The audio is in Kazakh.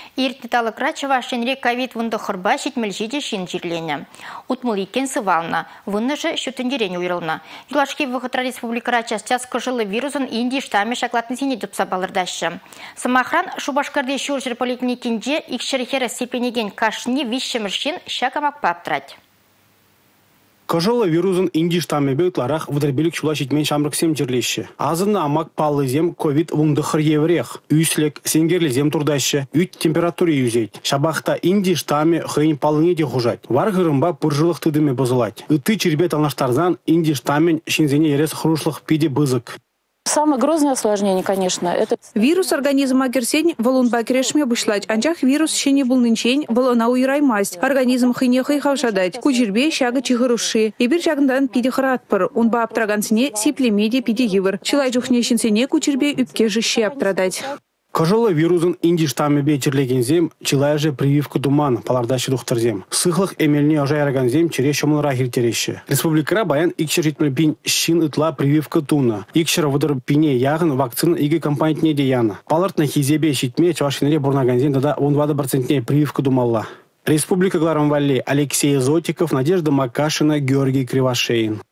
Иртеталы крачева шенре ковид вунды хырба шитмельжиде шин жирлене. Утмыл екен сывална, вынны же шүтіндерен уйрылна. Юлашки вғытра республикара частяс кыжилы вирусын Индии штамме шаклатны сене дүпса балырдашы. Самахран шубашкарды шуржыр поликлиникинде икшерхері сепенеген кашни вишшеміршін шакамак паптрать. Кыжилы вирусын Индии штамме беутларах выдырбелік шулашитмен шамрыксем жерлеші. Азыны амак паллы зем ковид вунды хыр еврех. Үйслек сенгерлі зем турдашы, үйт температуре юзейт. Шабахта Индии штамме хыйн паллыне де хужать. Варгырымба пыржылық тыдыме бозылать. Ыты чербет алнаштарзан Индии штаммен шинзене ерес хрушлых пиде бызык. Самое грозное осложнение, конечно, это... Вирус организма агерсень волун бакерешме вышлать. Анчах вирус щене был нынчень, волона уйраймасть. Организм хынехай хавшадать. Кучербе щага чихаруши. И бир щагндан пиде хратпыр. Он ба аптраганцне сиплемеде пиде гивыр. Чилай жухнещенсене кучербе үпке жище аптрадать. Кыжилы вирусын Индии штамме бейтерлеген зем, чилай же прививка думан, палардащи духтарзем. Сыхлых эмельне ожайраган зем чере шомлыра хиртереші. Республикара баян икшер житмел пин шин ытла прививка туна. Икшер выдыр пине ягын вакцин иге компонентне деяна. Палардна хизебе шитме чавашинере бурнаган зем дада 20% прививка думалла. Республика Гларамвалли, Алексей Зотиков, Надежда Макашина, Георгий Кривошеин.